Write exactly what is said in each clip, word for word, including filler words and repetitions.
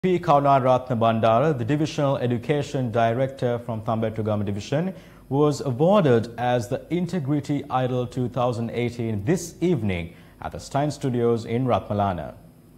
P. Karunaratne Bandara, the Divisional Education Director from Thambettugama Division, was awarded as the Integrity Idol two thousand eighteen this evening at the Stein Studios in Ratmalana.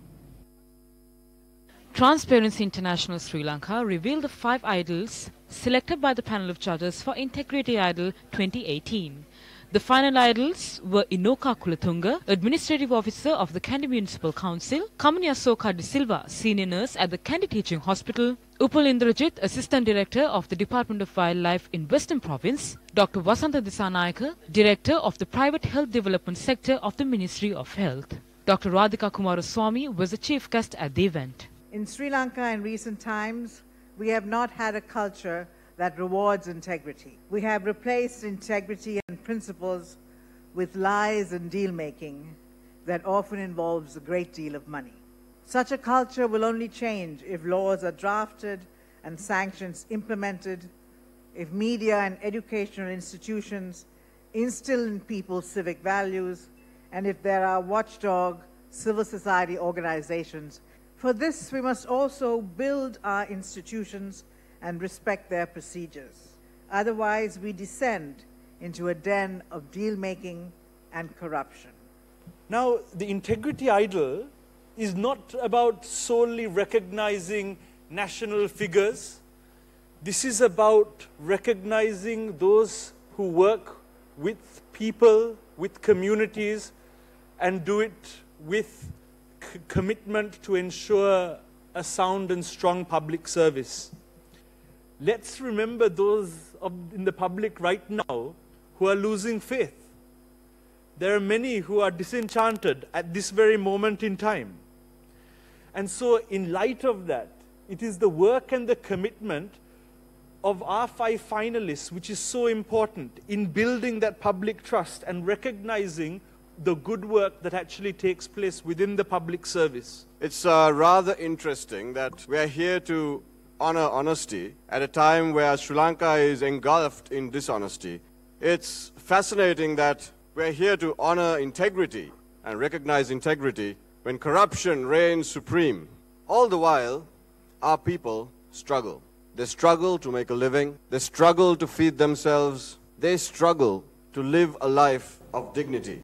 Transparency International Sri Lanka revealed the five idols selected by the panel of judges for Integrity Idol twenty eighteen. The final idols were Inoka Kulathunga, Administrative Officer of the Kandy Municipal Council, Kamani Asoka De Silva, Senior Nurse at the Kandy Teaching Hospital, Upul Indrajit, Assistant Director of the Department of Wildlife in Western Province, Doctor Vasantha Disanayaka, Director of the Private Health Development Sector of the Ministry of Health. Doctor Radhika Kumaraswamy was the chief guest at the event. In Sri Lanka in recent times, we have not had a culture that rewards integrity. We have replaced integrity and principles with lies and deal-making that often involves a great deal of money. Such a culture will only change if laws are drafted and sanctions implemented, if media and educational institutions instill in people civic values, and if there are watchdog civil society organizations. For this, we must also build our institutions and respect their procedures. Otherwise, we descend into a den of deal-making and corruption. Now, the Integrity Idol is not about solely recognizing national figures. This is about recognizing those who work with people, with communities, and do it with c- commitment to ensure a sound and strong public service. Let's remember those of, in the public right now who are losing faith. There are many who are disenchanted at this very moment in time. And so in light of that, it is the work and the commitment of our five finalists which is so important in building that public trust and recognizing the good work that actually takes place within the public service. It's uh, rather interesting that we are here to honor honesty at a time where Sri Lanka is engulfed in dishonesty. It's fascinating that we're here to honor integrity and recognize integrity when corruption reigns supreme. All the while, our people struggle. They struggle to make a living. They struggle to feed themselves. They struggle to live a life of dignity.